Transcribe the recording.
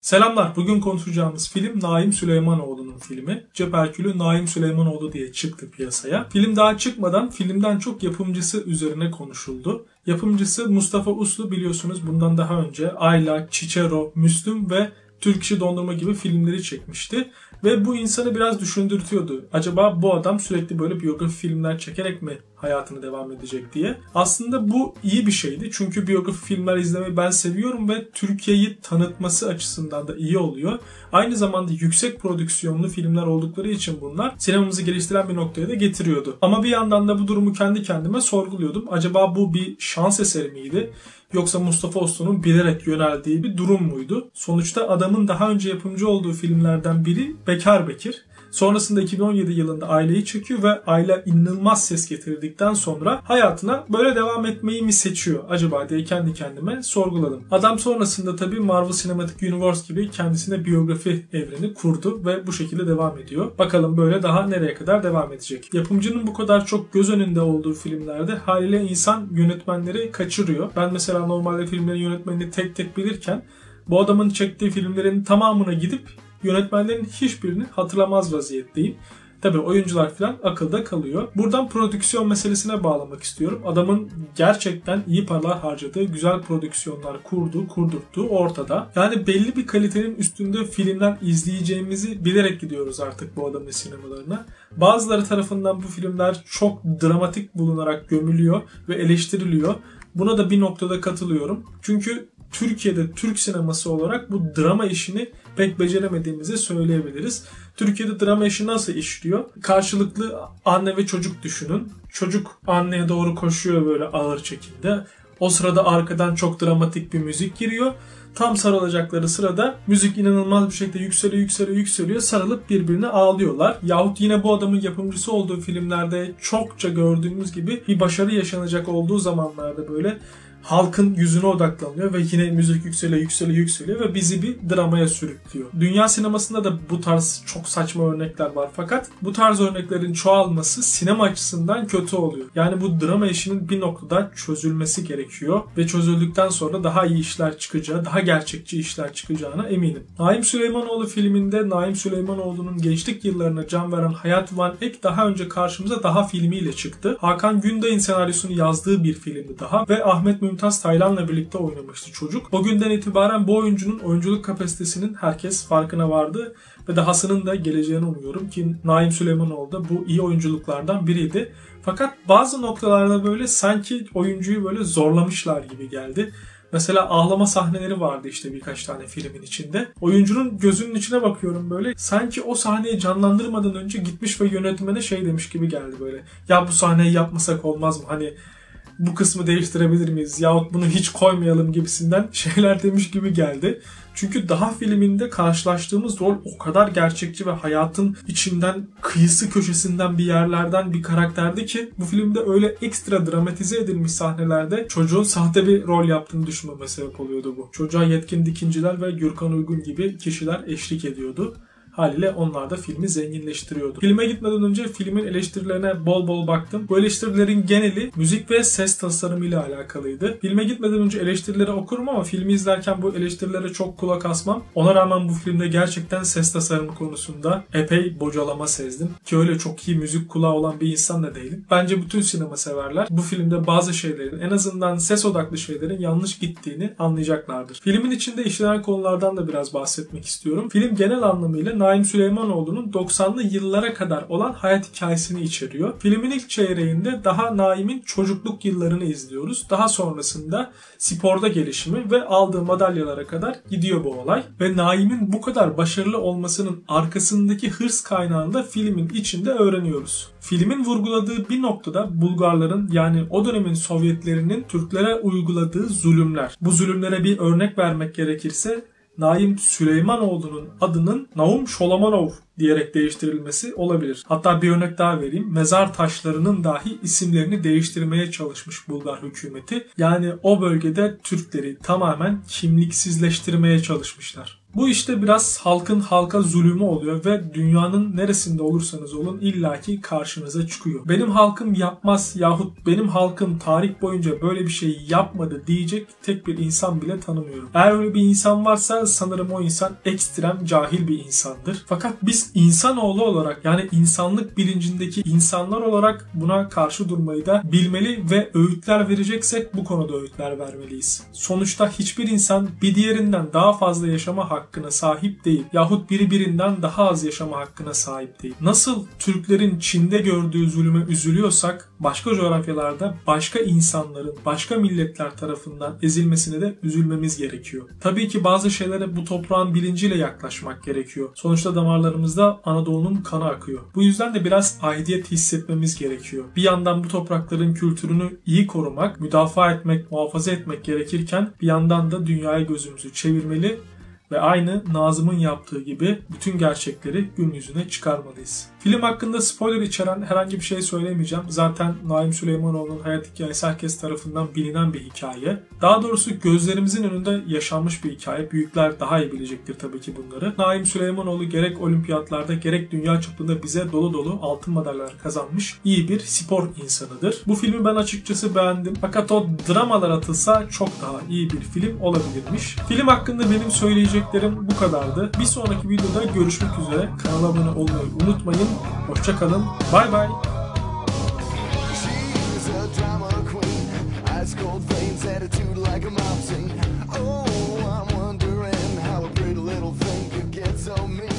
Selamlar. Bugün konuşacağımız film Naim Süleymanoğlu'nun filmi. Cep Herkülü Naim Süleymanoğlu diye çıktı piyasaya. Film daha çıkmadan filmden çok yapımcısı üzerine konuşuldu. Yapımcısı Mustafa Uslu, biliyorsunuz bundan daha önce Ayla, Çiçero, Müslüm ve Türk İşi Dondurma gibi filmleri çekmişti. Ve bu insanı biraz düşündürtüyordu. Acaba bu adam sürekli böyle biyografi filmler çekerek mi hayatını devam edecek diye. Aslında bu iyi bir şeydi. Çünkü biyografi filmler izlemeyi ben seviyorum ve Türkiye'yi tanıtması açısından da iyi oluyor. Aynı zamanda yüksek prodüksiyonlu filmler oldukları için bunlar sinemamızı geliştiren bir noktaya da getiriyordu. Ama bir yandan da bu durumu kendi kendime sorguluyordum. Acaba bu bir şans eseri miydi? Yoksa Mustafa Uslu'nun bilerek yöneldiği bir durum muydu? Sonuçta adamın daha önce yapımcı olduğu filmlerden biri Bekar Bekir. Sonrasında 2017 yılında Ayla'yı çekiyor ve Ayla inanılmaz ses getirdikten sonra hayatına böyle devam etmeyi mi seçiyor acaba diye kendi kendime sorguladım. Adam sonrasında tabii Marvel Cinematic Universe gibi kendisine biyografi evreni kurdu ve bu şekilde devam ediyor. Bakalım böyle daha nereye kadar devam edecek. Yapımcının bu kadar çok göz önünde olduğu filmlerde haliyle insan yönetmenleri kaçırıyor. Ben mesela normalde filmlerin yönetmenini tek tek bilirken bu adamın çektiği filmlerin tamamına gidip yönetmenlerin hiçbirini hatırlamaz vaziyetteyim. Tabii oyuncular falan akılda kalıyor. Buradan prodüksiyon meselesine bağlamak istiyorum. Adamın gerçekten iyi paralar harcadığı, güzel prodüksiyonlar kurdurttuğu ortada. Yani belli bir kalitenin üstünde filmler izleyeceğimizi bilerek gidiyoruz artık bu adamın sinemalarına. Bazıları tarafından bu filmler çok dramatik bulunarak gömülüyor ve eleştiriliyor. Buna da bir noktada katılıyorum. Çünkü Türkiye'de Türk sineması olarak bu drama işini pek beceremediğimizi söyleyebiliriz. Türkiye'de drama işi nasıl işliyor? Karşılıklı anne ve çocuk düşünün. Çocuk anneye doğru koşuyor böyle ağır çekimde. O sırada arkadan çok dramatik bir müzik giriyor. Tam sarılacakları sırada müzik inanılmaz bir şekilde yükseliyor. Sarılıp birbirine ağlıyorlar. Yahut yine bu adamın yapımcısı olduğu filmlerde çokça gördüğümüz gibi bir başarı yaşanacak olduğu zamanlarda böyle halkın yüzüne odaklanıyor ve yine müzik yükseliyor ve bizi bir dramaya sürüklüyor. Dünya sinemasında da bu tarz çok saçma örnekler var, fakat bu tarz örneklerin çoğalması sinema açısından kötü oluyor. Yani bu drama işinin bir noktada çözülmesi gerekiyor ve çözüldükten sonra daha iyi işler çıkacağı, daha gerçekçi işler çıkacağına eminim. Naim Süleymanoğlu filminde Naim Süleymanoğlu'nun gençlik yıllarına can veren Hayat Van Ek daha önce karşımıza Daha filmiyle çıktı. Hakan Günday'ın senaryosunu yazdığı bir filmdi daha ve Ahmet Mümtaz Taylan'la birlikte oynamıştı çocuk. O günden itibaren bu oyuncunun oyunculuk kapasitesinin herkes farkına vardı ve dahasının da geleceğini umuyorum ki Naim Süleymanoğlu da bu iyi oyunculuklardan biriydi. Fakat bazı noktalarda böyle sanki oyuncuyu böyle zorlamışlar gibi geldi. Mesela ağlama sahneleri vardı işte birkaç tane filmin içinde. Oyuncunun gözünün içine bakıyorum böyle. Sanki o sahneyi canlandırmadan önce gitmiş ve yönetmene şey demiş gibi geldi böyle. Ya bu sahneyi yapmasak olmaz mı? Hani bu kısmı değiştirebilir miyiz? Yahut bunu hiç koymayalım gibisinden şeyler demiş gibi geldi. Çünkü Daha filminde karşılaştığımız rol o kadar gerçekçi ve hayatın içinden, kıyısı köşesinden bir yerlerden bir karakterdi ki bu filmde öyle ekstra dramatize edilmiş sahnelerde çocuğun sahte bir rol yaptığını düşünmeme sebep oluyordu bu. Çocuğa Yetkin Dikinciler ve Gürkan Uygun gibi kişiler eşlik ediyordu. Haliyle onlar da filmi zenginleştiriyordu. Filme gitmeden önce filmin eleştirilerine bol bol baktım. Bu eleştirilerin geneli müzik ve ses tasarımıyla alakalıydı. Filme gitmeden önce eleştirileri okurum ama filmi izlerken bu eleştirilere çok kulak asmam. Ona rağmen bu filmde gerçekten ses tasarımı konusunda epey bocalama sezdim. Ki öyle çok iyi müzik kulağı olan bir insan da değilim. Bence bütün sinema severler bu filmde bazı şeylerin, en azından ses odaklı şeylerin yanlış gittiğini anlayacaklardır. Filmin içinde işlenen konulardan da biraz bahsetmek istiyorum. Film genel anlamıyla Naim Süleymanoğlu'nun 90'lı yıllara kadar olan hayat hikayesini içeriyor. Filmin ilk çeyreğinde daha Naim'in çocukluk yıllarını izliyoruz. Daha sonrasında sporda gelişimi ve aldığı madalyalara kadar gidiyor bu olay. Ve Naim'in bu kadar başarılı olmasının arkasındaki hırs kaynağını da filmin içinde öğreniyoruz. Filmin vurguladığı bir noktada Bulgarların, yani o dönemin Sovyetlerinin Türklere uyguladığı zulümler. Bu zulümlere bir örnek vermek gerekirse Naim Süleymanoğlu'nun adının Naum Şolomanov diyerek değiştirilmesi olabilir. Hatta bir örnek daha vereyim. Mezar taşlarının dahi isimlerini değiştirmeye çalışmış Bulgar hükümeti. Yani o bölgede Türkleri tamamen kimliksizleştirmeye çalışmışlar. Bu işte biraz halkın halka zulümü oluyor ve dünyanın neresinde olursanız olun illaki karşınıza çıkıyor. Benim halkım yapmaz yahut benim halkım tarih boyunca böyle bir şey yapmadı diyecek tek bir insan bile tanımıyorum. Eğer öyle bir insan varsa sanırım o insan ekstrem cahil bir insandır. Fakat biz insanoğlu olarak, yani insanlık bilincindeki insanlar olarak buna karşı durmayı da bilmeli ve öğütler vereceksek bu konuda öğütler vermeliyiz. Sonuçta hiçbir insan bir diğerinden daha fazla yaşama hakkına sahip değil yahut biri birinden daha az yaşama hakkına sahip değil. Nasıl Türklerin Çin'de gördüğü zulüme üzülüyorsak başka coğrafyalarda başka insanların, başka milletler tarafından ezilmesine de üzülmemiz gerekiyor. Tabii ki bazı şeylere bu toprağın bilinciyle yaklaşmak gerekiyor. Sonuçta damarlarımızda Anadolu'nun kanı akıyor. Bu yüzden de biraz aidiyet hissetmemiz gerekiyor. Bir yandan bu toprakların kültürünü iyi korumak, müdafaa etmek, muhafaza etmek gerekirken bir yandan da dünyaya gözümüzü çevirmeli ve aynı Nazım'ın yaptığı gibi bütün gerçekleri gün yüzüne çıkarmalıyız. Film hakkında spoiler içeren herhangi bir şey söylemeyeceğim. Zaten Naim Süleymanoğlu'nun hayat hikayesi herkes tarafından bilinen bir hikaye. Daha doğrusu gözlerimizin önünde yaşanmış bir hikaye. Büyükler daha iyi bilecektir tabii ki bunları. Naim Süleymanoğlu gerek olimpiyatlarda gerek dünya çapında bize dolu dolu altın madalyalar kazanmış iyi bir spor insanıdır. Bu filmi ben açıkçası beğendim. Fakat o dramalar atılsa çok daha iyi bir film olabilirmiş. Film hakkında benim söyleyeceklerim bu kadardı. Bir sonraki videoda görüşmek üzere. Kanala abone olmayı unutmayın. Hoşça kalın. Bay bay. Cold veins, attitude like a mob scene. Oh, I'm wondering how a pretty little thing could get so mean.